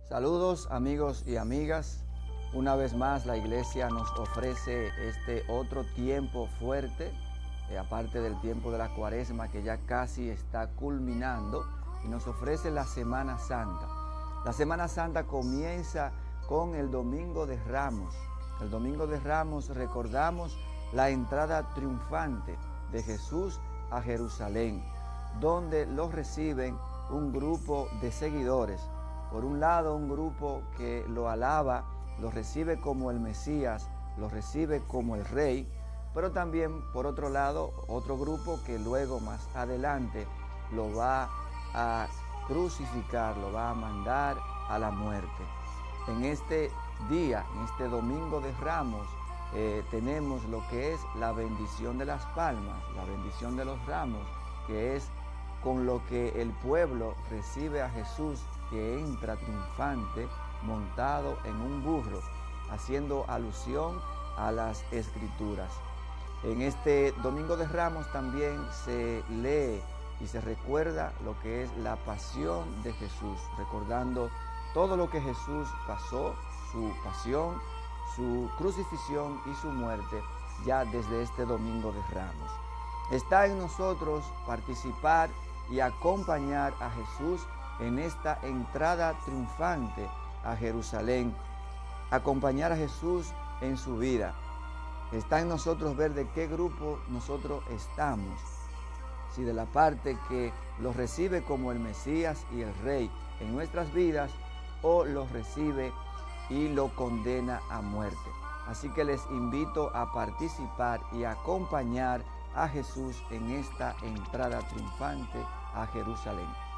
Saludos amigos y amigas. Una vez más la iglesia nos ofrece este otro tiempo fuerte, aparte del tiempo de la Cuaresma que ya casi está culminando, y nos ofrece la Semana Santa. La Semana Santa comienza con el Domingo de Ramos. El Domingo de Ramos recordamos la entrada triunfante de Jesús a Jerusalén, donde los reciben un grupo de seguidores. Por un lado, un grupo que lo alaba, lo recibe como el Mesías, lo recibe como el Rey, pero también, por otro lado, otro grupo que luego, más adelante, lo va a crucificar, lo va a mandar a la muerte. En este día, en este Domingo de Ramos, tenemos lo que es la bendición de las palmas, la bendición de los ramos, que es con lo que el pueblo recibe a Jesús, que entra triunfante montado en un burro, haciendo alusión a las Escrituras. En este Domingo de Ramos también se lee y se recuerda lo que es la pasión de Jesús, recordando todo lo que Jesús pasó, su pasión, su crucifixión y su muerte, ya desde este Domingo de Ramos. Está en nosotros participar y acompañar a Jesús en esta entrada triunfante a Jerusalén, acompañar a Jesús en su vida. Está en nosotros ver de qué grupo nosotros estamos, si de la parte que lo recibe como el Mesías y el Rey en nuestras vidas, o lo recibe y lo condena a muerte. Así que les invito a participar y a acompañar a Jesús en esta entrada triunfante a Jerusalén.